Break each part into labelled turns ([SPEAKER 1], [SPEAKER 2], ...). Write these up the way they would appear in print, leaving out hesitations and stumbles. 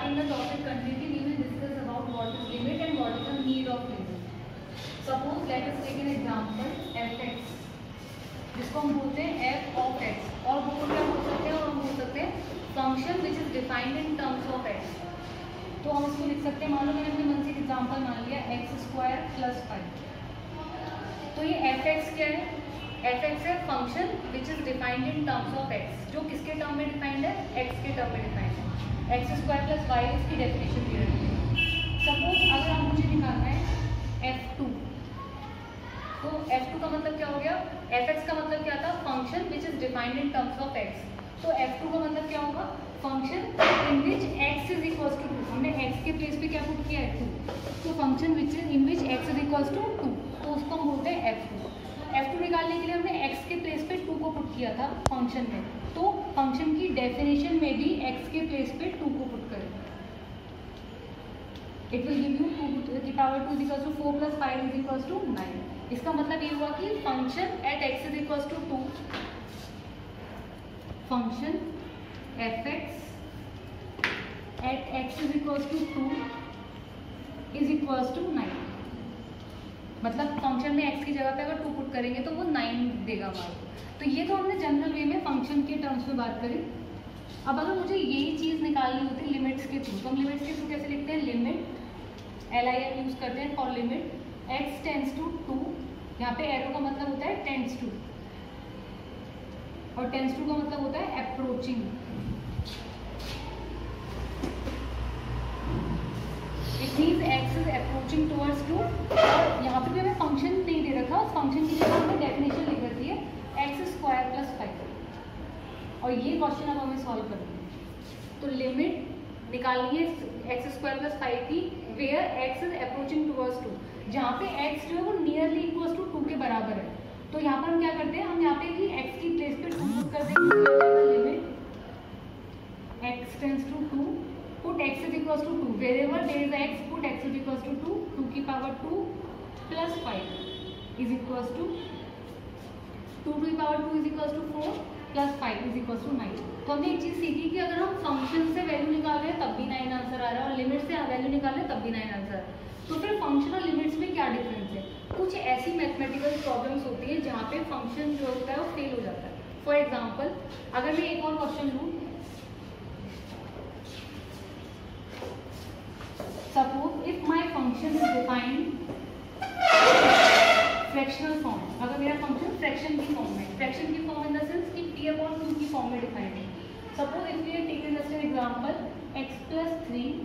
[SPEAKER 1] in the topic continuity, we will discuss about what is limit and what is the need of limit. Suppose let us take an example f(x), जिसको हम बोलते हैं f of x, और वो क्या बोल सकते हैं, और हम बोल सकते हैं function which is defined in terms of x. तो हम इसको लिख सकते हैं, मान लो मैंने अपने मन से एक एग्जाम्पल मान लिया x² + 5. तो ये f(x) क्या है? f(x) है function which is defined in terms of x, जो किसके टर्म में डिफाइंड है? x के टर्म में डिफाइंड है. x² + y इसकी डेफिनेशन दी रहती है. सपोज अगर आप मुझे निकालना है f2, तो f2 का मतलब क्या हो गया? f(x) का मतलब क्या था? Function which is defined in terms of x. तो f2 का मतलब क्या होगा? Function in which x is equal to 2. हमने x के प्लेस पे क्या पुट किया है? 2. तो function which in which x is equal to 2, तो उसको हम बोलते हैं f2. f2 निकालने के लिए हमने x के प्लेस पे 2 को पुट किया था फंक्शन में, तो फंक्शन की डेफिनेशन में भी x के प्लेस पे 2 को पुट करें. It will give you 2 to the power 2 is equal to 4 + 5 is equal to 9. इसका मतलब ये हुआ कि function at x is equal to 2, function f(x) at x is equal to 2 is equal to 9. मतलब function में x की जगह पे अगर 2 पुट करेंगे तो वो 9 देगा हमारे. तो ये तो हमने जनरल वे में फंक्शन के टर्म्स में बात करी. अब अगर मुझे यही चीज़ निकालनी होती है लिमिट्स के थ्रू, तो हम लिमिट्स के थ्रू कैसे लिखते हैं? लिमिट LIM यूज़ करते हैं for limit x tends to 2. यहाँ पे एरो का मतलब होता है टेंड्स टू, और टेंड्स टू का मतलब होता है approaching. It means x is approaching towards 2. और यहाँ पे भी हमें फंक्शन नहीं दे रखा, उस फंक्शन की जगह हमें डेफिनेशन लिख रखी है x² + 5. और ये क्वेश्चन अब हमें सॉल्व करना है. तो लिमिट निकालनी है x² + 5 की, where x is approaching towards 2, जहाँ पे x जो है वो नियरली इक्वल टू 2 के बराबर है. तो यहाँ पर हम क्या करते हैं? हम यहाँ पे भी x की प्लेस पे 2 पुट कर देंगे. Limit x tends to 2, put x is equal to 2, wherever there is x, put x is equal to 2, 2 की power 2 + 5 is equal to 2 to the power 2 is equal to 4 + 5 is equal to 9. तो हमने एक चीज़ सीखी कि अगर हम function से value निकाल रहे हैं तब भी 9 आंसर आ रहा है, और लिमिट से वैल्यू निकाल रहे हैं तब भी 9 आंसर आ रहा है. तो फिर फंक्शन और लिमिट्स में क्या डिफरेंस है? कुछ ऐसी मैथमेटिकल प्रॉब्लम्स होती है जहाँ पे फंक्शन जो होता है वो फेल हो जाता है. फॉर एग्जाम्पल अगर मैं एक और क्वेश्चन लूँ, suppose if my function is defined fractional form. अगर मेरा फंक्शन फ्रैक्शन की फॉर्म में, फ्रैक्शन की फॉर्म इन द सेंस कि p/2 की फॉर्म में डिफाइंड है. Suppose if we take just an example x + 3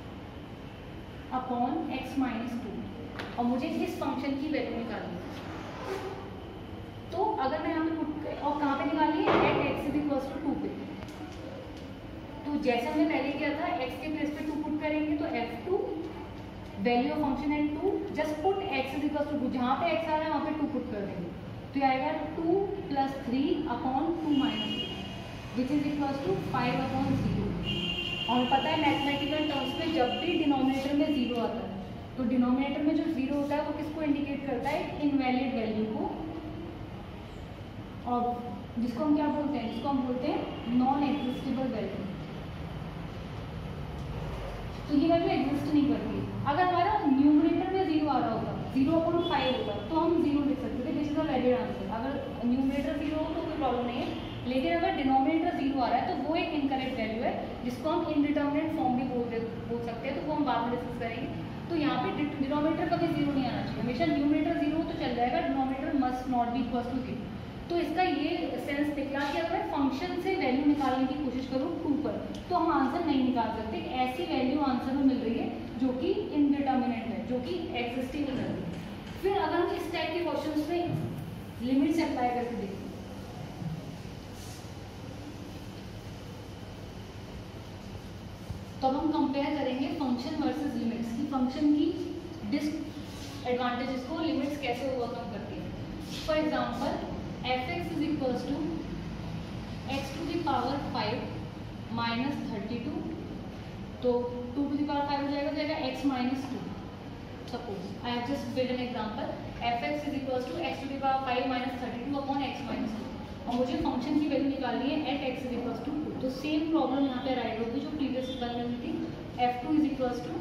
[SPEAKER 1] upon x - 2, और मुझे इस फंक्शन की वैल्यू निकालनी है. तो अगर मैं यहाँ पे पुट, और कहाँ पे निकालनी है? At x is equal to 2 पे. तो जैसे हमने पहले किया था, x के प्लेस पे 2 पुट करेंगे, तो f2 वैल्यू ऑफ फंक्शन है 2, just put x is equal to 2, जहाँ पे x आ रहा है वहाँ पे 2 पुट कर देंगे. तो ये आएगा 2 + 3 upon 2 - 2 which is equal to 5/0. और पता है मैथमेटिकल टर्म्स में जब भी डिनोमिनेटर में 0 आता है, तो डिनोमिनेटर में जो 0 होता है वो किसको इंडिकेट करता है? इनवैलिड वैल्यू को. और जिसको हम क्या बोलते हैं? जिसको हम बोलते हैं नॉन एग्जिस्टेबल वैल्यू. तो ये वैल्यू एग्जिस्ट नहीं करती. अगर हमारा न्यूमरेटर में 0 आ रहा होता, 0/5 होता, तो हम 0 लिख सकते थे, which is a valid answer. अगर न्यूमरेटर 0 हो तो कोई प्रॉब्लम नहीं है, लेकिन अगर डिनोमिनेटर 0 आ रहा है तो वो एक इनकरेक्ट वैल्यू है, जिसको हम इनडिटर्मिनेट फॉर्म भी बोल सकते हैं. तो वो हम बाद में डिस्कस करेंगे. तो यहाँ पे डिनोमिनेटर कभी 0 नहीं आना चाहिए, हमेशा न्यूमरेटर 0 तो चल जाएगा, denominator must not be equal to 0. तो इसका ये सेंस निकला कि अगर मैं फंक्शन से वैल्यू निकालने की कोशिश करूँ 2 पर, तो हम आंसर नहीं निकाल सकते. ऐसी वैल्यू आंसर में मिल रही है जो कि इनडिटर्मिनेट है, जो कि एग्जिस्ट ही नहीं कर रही. फिर अगर हम इस टाइप के क्वेश्चंस में लिमिट्स अप्लाई करके देखते हैं, तो अब हम कंपेयर करेंगे फंक्शन वर्सेस लिमिट्स की, फंक्शन की डिसएडवांटेजेस को लिमिट्स कैसे ओवरकम करती है. For example f(x) is equal to x to the power 5 - 32, तो 2 to the power 5 हो जाएगा, x - 2. Suppose I have just build an example, f(x) is equal to x to the power 5 - 32 upon x - 2, और मुझे function की value निकालनी है at x is equal to 2. तो same problem यहाँ पे राइट होगी जो प्रीवियस वाले में हुई थी। F2 is equals to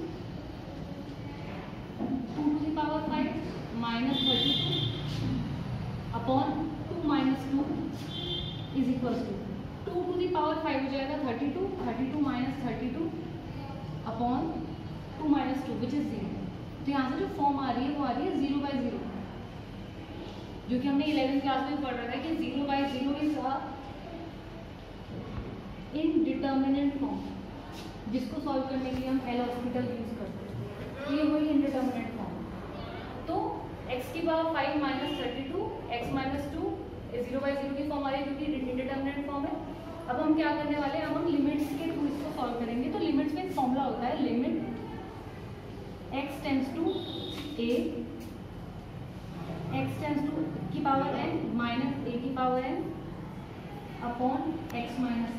[SPEAKER 1] 2 to the power 5 minus 32 upon 2 minus 2 is equals to 2 to the power 5 हो जाएगा 32 minus 32 upon 2 minus 2 which is 0। तो यहाँ से जो फॉर्म आ रही है वो आ रही है 0/0, जो कि हमने 11th क्लास में पढ़ रहा था कि 0/0 इज अ इनडिटर्मिनेट फॉर्म, जिसको सॉल्व करने के लिए हम एल हॉस्पिटल यूज करते हैं। ये वही इनडिटर्मिनेट फॉर्म। तो x की पावर 5 माइनस 32 x माइनस 2 0/0 की फॉर्म आ रही है, क्योंकि इनडिटर्मिनेट फॉर्म है। अब हम क्या करने वाले हैं, अब हम लिमिट्स के थ्रू इसको सॉल्व करेंगे। तो लिमिट्स में एक फॉर्मूला होता है, limit x tends to a, x tends to की पावर n माइनस a की power n upon x minus a।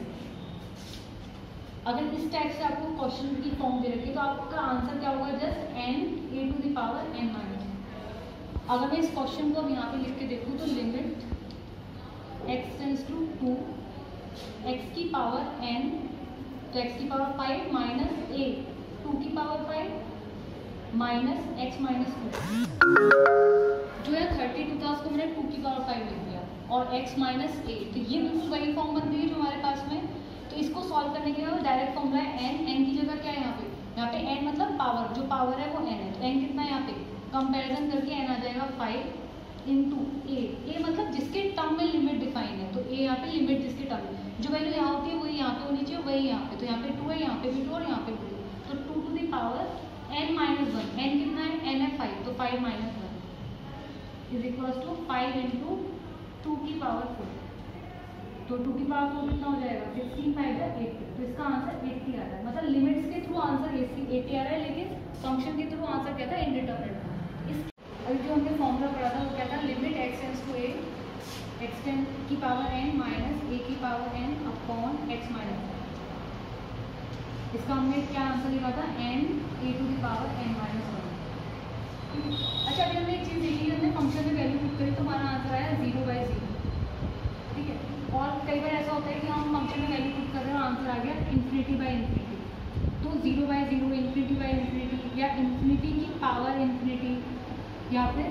[SPEAKER 1] अगर इस टाइप से आपको क्वेश्चन की फॉर्म दे रखी है तो आपका आंसर क्या होगा, just n a to the power n minus. अगर मैं इस क्वेश्चन को अब यहाँ पे लिख के देखूँ तो limit x tends to 2 x की पावर n, तो x की पावर 5 माइनस a 2 की पावर 5 माइनस x माइनस 2, जो है 32 था उसको मैंने 2 की पावर 5 लिख दिया, और x माइनस a। तो ये बिल्कुल वही फॉर्म बन रही है जो हमारे पास में। तो इसको सॉल्व करने के लिए डायरेक्ट फॉर्मूला है n की जगह क्या है यहाँ पे n मतलब पावर, जो पावर है वो n है। तो n कितना है यहाँ पे, कंपैरिजन करके n आ जाएगा 5 इंटू a मतलब जिसके टर्म में लिमिट डिफाइन है। तो a यहाँ पे लिमिट जिसके टर्म में, जो वैल्यू यहाँ होती है वही यहाँ पे होनी चाहिए, वही यहाँ पे। तो यहाँ पे 2 है, यहाँ पे भी 2 और यहाँ पे 2। तो 2 to the power n minus 1, n कितना है, n है 5, तो 5 minus 1 is equal to 5 into 2 की पावर 4। तो 2 की पावर 4 कितना हो जाएगा, 16 5 है 80। तो इसका आंसर 80 आ रहा है, मतलब लिमिट्स के थ्रू आंसर 80 आ रहा है, लेकिन फंक्शन के थ्रू आंसर क्या था, इनडिटर्मिनेट। इस अभी जो हमने फॉर्मूला पढ़ा था वो क्या था, limit x tends to a x की पावर n माइनस a की power n upon x minus. इसका हमने क्या आंसर लिखा था, n a to the power n minus 1। अच्छा, अभी हमने एक चीज़ देखी, हमने फंक्शन में वैल्यू पुट करी तो हमारा आंसर आया 0/0, ठीक है। और कई बार ऐसा होता है कि हम फंक्शन में वैल्यू पुट कर रहे हैं और आंसर आ गया ∞/∞। तो 0/0, ∞/∞, या इन्फिनिटी की पावर इन्फिनिटी, या फिर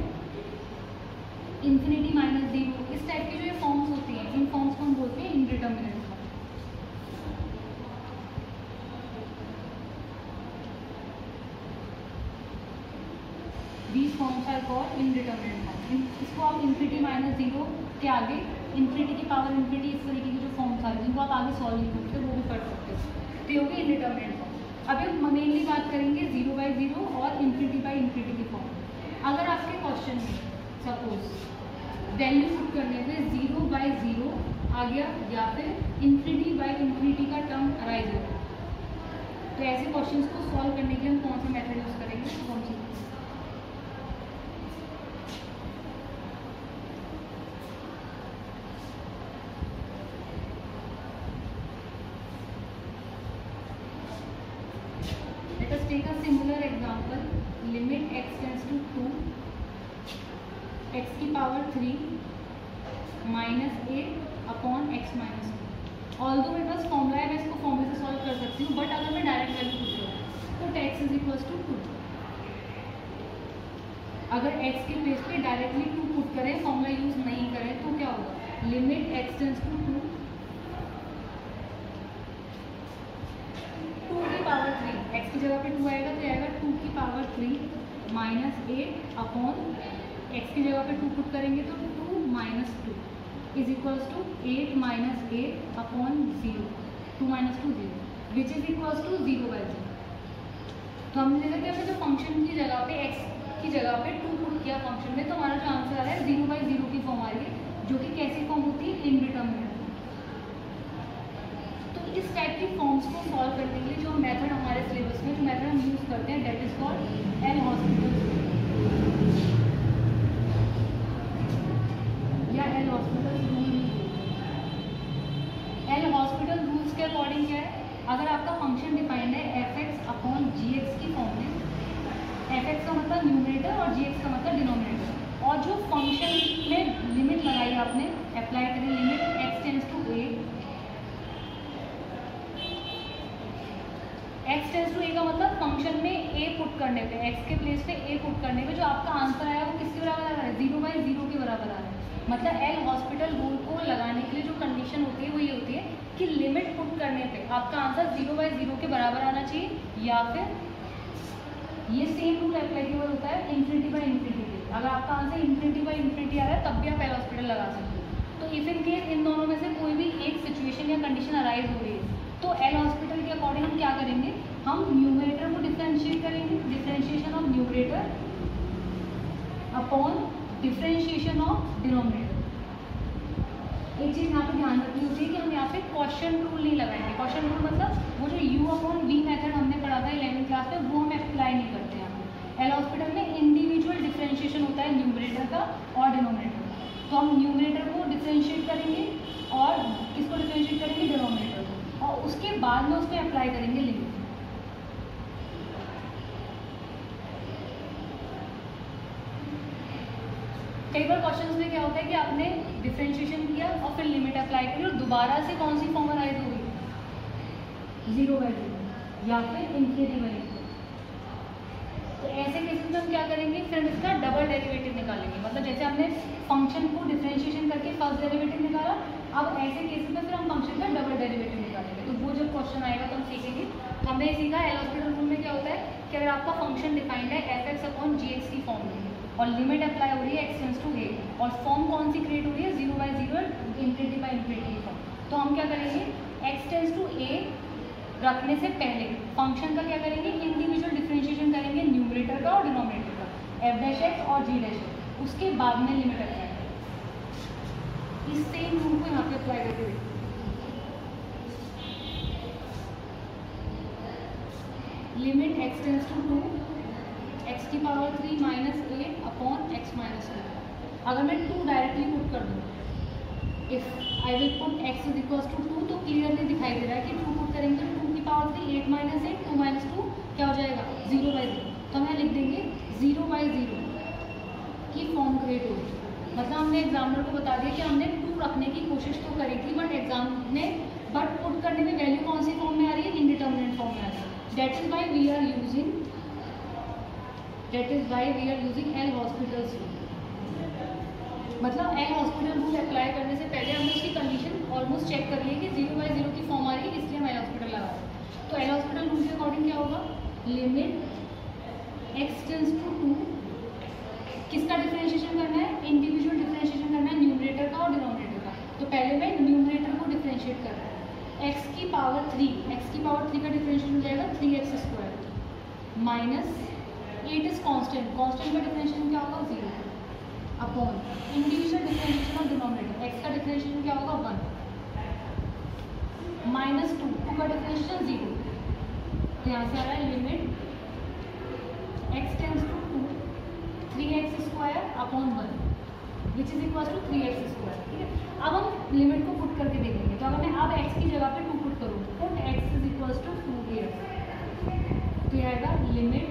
[SPEAKER 1] ∞ माइनस 0, इस टाइप की जो ये फॉर्म्स होती हैं, इन फॉर्म्स को हम बोलते हैं indeterminate form. These forms are called indeterminate forms। इसको आप ∞ माइनस 0 के आगे ∞ की पावर इन्फिनिटी, इस तरीके की जो फॉर्म्स आ रही हैं जिनको आप आगे सॉल्व नहीं करते वो भी कर सकते हो। तो ये होगी इनडिटर्मिनेट फॉर्म। अभी हम मेनली बात करेंगे 0/0 और ∞/∞ की फॉर्म। अगर आपके क्वेश्चन में सपोज वैल्यू पुट करने पे 0/0 आ गया या फिर ∞/∞ का टर्म अराइज हो गया, तो ऐसे क्वेश्चंस को सॉल्व करने के लिए हम कौन सा मेथड यूज करेंगे, कौन सी? Let us take a similar example. Limit x tends to 2 x की power 3 minus 8 upon x minus 2। Although मेरे पास फॉर्मूला है, मैं इसको फॉर्मूले से सॉल्व कर सकती हूँ, बट अगर मैं डायरेक्ट वैल्यू पुट करूँ तो x इज इक्वल टू 2। अगर x के प्लेस पे डायरेक्टली 2 पुट करें, फॉर्मूला यूज नहीं करें, तो क्या होगा, लिमिट x टेंड्स टू 2 की पावर 3, x की जगह पे 2 आएगा तो आएगा 2 की पावर 3 माइनस 8 अपॉन x की जगह पे 2 पुट करेंगे तो 2 minus 2 is equals to 8 minus 8 upon 0, 2 minus 2 0 which is equals to 0/0। तो हमने देखा कि हमने जो फंक्शन की जगह पे x की जगह पे 2 पुट किया फंक्शन में, तो हमारा जो आंसर आ रहा है 0/0 की फॉर्म आ रही है, जो कि कैसी फॉर्म होती है, इनडिटर्मिनेट। इस टाइप की फॉर्म्स को सॉल्व करने के लिए जो मेथड हमारे सिलेबस में जो मेथड हम यूज करते हैं, that is called L'Hospital या L'Hospital rule. L'Hospital rules के अकॉर्डिंग क्या है, अगर आपका फंक्शन डिफाइंड है fx अपॉन gx की फॉर्म में, fx का मतलब न्यूमरेटर और gx का मतलब डिनोमिनेटर, और जो फंक्शन में लिमिट लगाई आपने, अप्लाई करें limit x tends to a x tends to a का मतलब फंक्शन में ए पुट करने पे, एक्स के प्लेस पे ए पुट करने पे जो आपका आंसर आया वो किसके बराबर आ रहा है, 0/0 के बराबर आ रहा है। मतलब एल हॉस्पिटल रूल को लगाने के लिए जो कंडीशन होती है वो ये होती है कि लिमिट पुट करने पे आपका आंसर 0/0 के बराबर आना चाहिए, या फिर ये सेम रूल एप्लीकेबल होता है ∞/∞ पे। अगर आपका आंसर ∞/∞ आ रहा है तब भी आप एल हॉस्पिटल लगा सकते हो। तो इफ इन केस इन दोनों में से कोई भी एक सिचुएशन या कंडीशन अराइज हो रही है तो एल हॉस्पिटल के अकॉर्डिंग हम क्या करेंगे, हम न्यूमरेटर को डिफरेंशिएट करेंगे, differentiation of numerator upon differentiation of denominator. एक चीज़ यहाँ पे ध्यान रखनी होती है कि हम यहाँ पे क्वेश्चन रूल नहीं लगाएंगे। क्वेश्चन रूल मतलब वो जो u/v मेथड हमने पढ़ा था 11th क्लास में वो हम अप्लाई नहीं करते हैं। एल हॉस्पिटल में इंडिविजुअल डिफरेंशिएशन होता है न्यूमरेटर का और डिनोमिनेटर का। तो हम न्यूमरेटर को डिफरेंशिएट करेंगे और किसको डिफरेंशिएट करेंगे, डिनोमिनेटर को, और उसके बाद में उसमें अप्लाई करेंगे लिमिट। कई बार क्वेश्चंस में क्या होता है कि आपने डिफरेंशिएशन किया और फिर लिमिट अप्लाई करी और दोबारा से कौन सी फॉर्म अराइज होगी, 0/0 या फिर ∞/∞। तो ऐसे केसेस में हम क्या करेंगे, फिर हम इसका डबल डेरिवेटिव निकालेंगे। मतलब जैसे हमने फंक्शन को डिफरेंशिएशन करके फर्स्ट डेरिवेटिव निकाला, अब ऐसे केसेस में फिर हम फंक्शन का डबल डेरिवेटिव निकालेंगे। तो वो जब क्वेश्चन आएगा तो हम सीखेंगे। तो हमने सीखा एल हॉस्पिटल रूल में क्या होता है कि अगर आपका फंक्शन डिफाइंड है f(x/gx) की फॉर्म में और लिमिट अप्लाई हो रही है x टेंड्स टू a और फॉर्म कौन सी क्रिएट हो रही है, 0/0 ∞/∞ की फॉर्म, तो हम क्या करेंगे, x टेंड्स टू a रखने से पहले फंक्शन का क्या करेंगे, इंडिविजुअल डिफरेंशिएशन करेंगे न्यूमरेटर का और डिनोमिनेटर का, f'(x) और g', उसके बाद में लिमिट अप्लाई करेंगे। इस सेम रूल को यहाँ पे अप्लाई करके देखिए। Limit x tends to 2 x की पावर 3 - 8 अपॉन x - 2। अगर मैं 2 डायरेक्टली पुट कर दूँ, if I will put x is equal to 2 तो क्लियरली दिखाई दे रहा है कि 2 पुट करेंगे तो 2 की पावर 3 8 - 8 2 - 2 क्या हो जाएगा, 0/0। तो हम लिख देंगे 0/0 की फॉर्म क्रिएट होगी। मतलब हमने एग्जामिनर को बता दिया कि हमने 2 रखने की कोशिश तो करी थी बट पुट करने में वैल्यू कौन सी फॉर्म में आ रही है, इंडिटर्मिनेट फॉर्म में आ रही है। That is why we are using L'Hospital's rule. मतलब एल हॉस्पिटल रूल अप्लाई करने से पहले हमने उसकी कंडीशन ऑलमोस्ट चेक कर ली है कि 0/0 की फॉर्म आ रही है, इसलिए हम एल हॉस्पिटल लगा रहे हैं। तो एल हॉस्पिटल रूल के अकॉर्डिंग क्या होगा, लिमिट x टेंड्स टू 2, किसका डिफरेंशिएशन करना है, इंडिविजुअल डिफरेंशिएशन करना है न्यूमरेटर का और डिनोमिनेटर का। तो पहले मैं न्यूमरेटर को डिफरेंशिएट कर रहा हूँ, x की पावर 3 का डिफरेंशिएशन हो जाएगा 3x² माइनस 8 इज कांस्टेंट का डिफरेंशिएशन क्या होगा, 0 upon individual differentiation of denominator, x का डिफरेंशिएशन क्या होगा, 1 माइनस 2 का डिफरेंशिएशन 0। तो यहाँ से आ रहा है limit x tends to 2 3x² upon 1 which is equal to 3x²। ठीक है, अब हम लिमिट को पुट करके देखेंगे। तो अगर मैं अब x की जगह पे 2 पुट करूँ, put x is equal to 2 here, तो यह आएगा लिमिट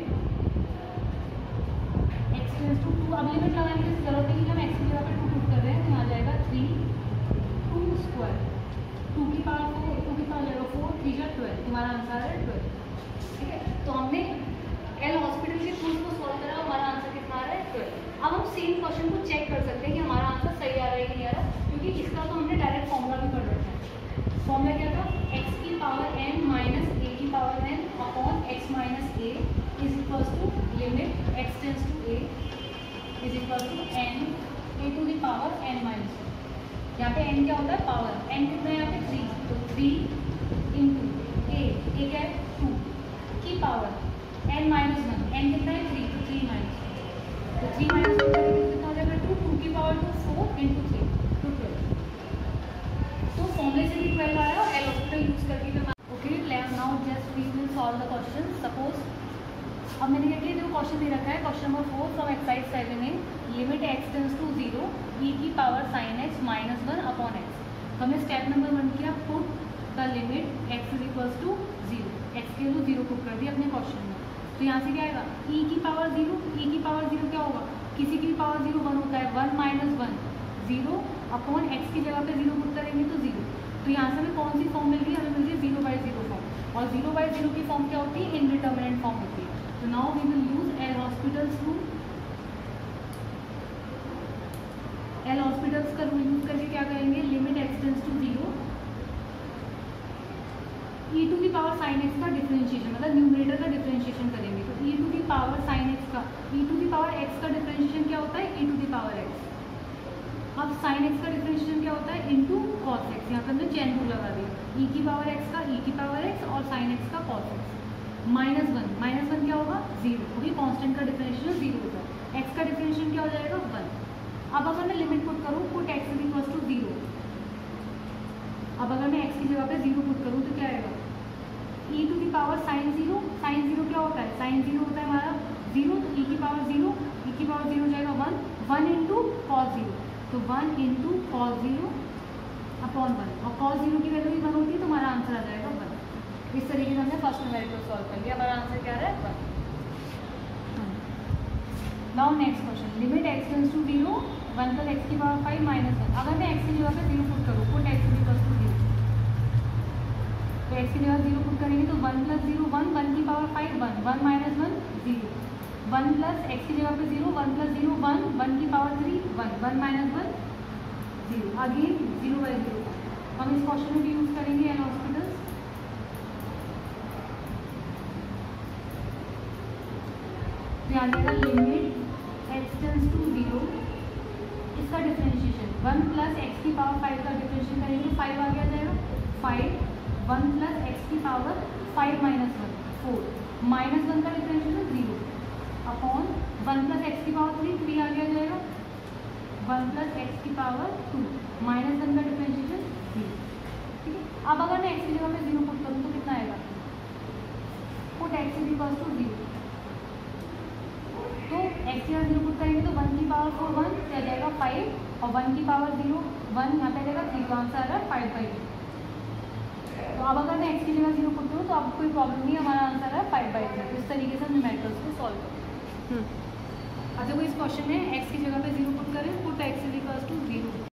[SPEAKER 1] x टेंड्स टू 2। अब लिमिट लगाने की जरूरत नहीं है, हम x की जगह पे 2 पुट कर रहे हैं, तो यहाँ जाएगा 3 2² 2 की पावर 4 2 की पावर जाएगा 4 3 जा 12, तुम्हारा आंसर है 12। ठीक है, तो हमने एल हॉस्पिटल के रूल को सॉल्व करा, हमारा आंसर कितना आ रहा है, 12। अब हम सेम क्वेश्चन को चेक कर सकते हैं कि हमारा आंसर सही आ रहा है कि नहीं आ रहा, क्योंकि इसका तो हमने डायरेक्ट फॉर्मूला भी पढ़ रखा है। फॉर्मूला क्या था, x की पावर n माइनस a की power n upon x minus a is equal to limit x tends to a is equal to n a to the power n minus. यहाँ पे n क्या होता है, power, n कितना है यहाँ पे 3, तो 3 इंटू a क्या है 2 की पावर n माइनस 1, n कितना है 3, तो 3 माइनस, तो 3 माइनस कितना हो जाएगा 2 की पावर 2 4 इंटू 3 तो 12। तो फॉर्मूले से भी 12 आ रहा है और एल हॉस्पिटल यूज करके भी। Okay, now just we will solve the question. Suppose अब मैंने क्या किया, जो क्वेश्चन दे रखा है question number 4 from exercise 7 in limit x tends to 0 e की power sin x minus 1 upon x। तो हमने स्टेप नंबर 1 किया, put the limit x is equal to 0, x के लिए 0 पुट कर दिया अपने क्वेश्चन में। तो यहाँ से क्या आएगा, e की पावर 0, e की पावर 0 क्या होगा, किसी की भी पावर 0 1 होता है, 1 माइनस 1 0 अपॉन x की जगह पे 0 पुट करेंगे तो 0। तो यहाँ से हमें कौन सी फॉर्म मिल रही है, हमें मिल रही है 0/0 फॉर्म, और जीरो बाई जीरो की फॉर्म क्या होती है, इनडिटर्मिनेट फॉर्म होती है. तो now we will use L'Hospital's rule. L'Hospital's का रूल यूज करके क्या करेंगे, limit x tends to zero, e to the power sine x का डिफरेंशिएशन, मतलब न्यूमरेटर का डिफरेंशिएशन करेंगे. तो e to the power sine x का, e to the power x का डिफरेंशिएशन क्या होता है, e to the power x. अब साइन एक्स का डिफरेंशिएशन क्या होता है, इनटू कॉस एक्स. यहाँ पर हमने चेन रूल लगा दिया, ई की पावर एक्स का ई की पावर एक्स और साइन एक्स का कॉस एक्स. माइनस वन क्या होगा, जीरो, क्योंकि कांस्टेंट का डिफरेंशिएशन जीरो होता है. एक्स का डिफरेंशिएशन क्या हो जाएगा, 1. अब अगर मैं लिमिट पुट करूँ, put x is equal to zero. अब अगर मैं एक्स की जगह पे जीरो पुट करूँ तो क्या आएगा, e to the power sine zero. Sine zero क्या होता है, साइन जीरो होता है हमारा जीरो, तो ई की पावर जीरो, ई की पावर जीरो हो जाएगा 1. 1 इंटू कॉस जीरो, तो 1 इंटू कॉस जीरो अपॉन 1, और कॉस जीरो की वैल्यू भी 1 होती है, तो हमारा आंसर आ जाएगा 1. इस तरीके से हमने फर्स्ट न्यूमेरिकल सॉल्व कर लिया. हमारा आंसर क्या है, 1. Now next question, limit x tends to zero 1 plus x की पावर 5 माइनस 1. अगर मैं एक्स की जगह पे जीरो पुट करूँ, put x is equal to zero, तो एक्स की जगह जीरो पुट करेंगे तो 1 प्लस जीरो 1, 1 की power 5 1, 1 minus 1 zero. 1 plus x की जगह पे जीरो, 1 प्लस जीरो 1, 1 की power 3 1, 1 minus 1 zero. Again zero by zero. हम इस क्वेश्चन में भी यूज करेंगे एल हॉस्पिटल्स. ध्यान देगा, limit x tends to zero, इसका डिफरेंशिएशन 1 प्लस एक्स की पावर 5 का डिफरेंशिएशन करेंगे, 5 आ गया जाएगा 5. 1 प्लस एक्स की पावर 5 माइनस 1 4, माइनस 1 का डिफरेंशिएशन 0 अपॉन 1 प्लस एक्स की पावर 3 3 आ गया जाएगा. 1 प्लस एक्स की पावर 2 माइनस 1 का डिफरेंशिएशन 0. ठीक है. अब अगर मैं एक्स की जगह पे 0 पुट करूँ तो कितना आएगा, put x is equal to 0. तो एक्स की जगह 0 पुट करेंगे तो 1 की पावर 4 1 क्या जाएगा 5, और 1 की पावर 0 1 यहाँ पे जाएगा 3, तो आंसर आ रहा है 5/2. तो अब अगर मैं एक्स की जगह 0 पुट करूँ तो अब कोई प्रॉब्लम नहीं, हमारा आंसर है 5/2. इस तरीके से हम न्यूमेरिकल्स को सॉल्व करें. अच्छा, कोई इस क्वेश्चन में एक्स की जगह पे 0 पुट करें, put x is equal to 0.